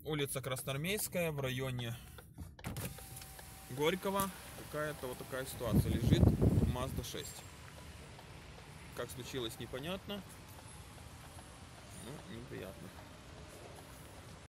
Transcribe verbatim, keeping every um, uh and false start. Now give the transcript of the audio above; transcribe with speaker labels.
Speaker 1: Улица Красноармейская, в районе Горького. Какая-то вот такая ситуация. Лежит Мазда шесть. Как случилось, непонятно. Ну, неприятно.